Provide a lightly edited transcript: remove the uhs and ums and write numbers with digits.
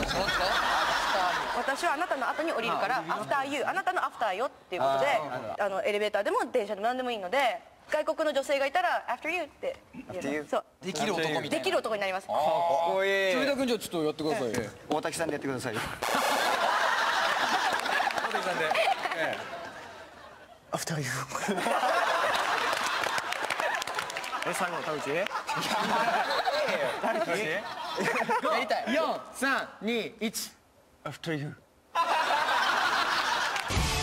私はあなたの後に降りるからアフターユー、あなたのアフターよっていうことで、エレベーターでも電車でも何でもいいので、外国の女性がいたら after you って言う。そう。 できる男みたいな。 できる男になります。 かっこいい。 富田君じゃあちょっとやってください。 大滝さんでやってくださいよ。 大滝さんで。 アフターユー。最後の田口？ やりたい。4、3、2、1。 アフターユー。